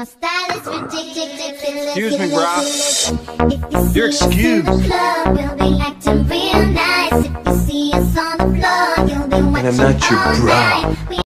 My style is ridiculous. Excuse me, brah. You're excused. We'll be acting real nice. If you see us on the floor, you'll be And I'm not your bra.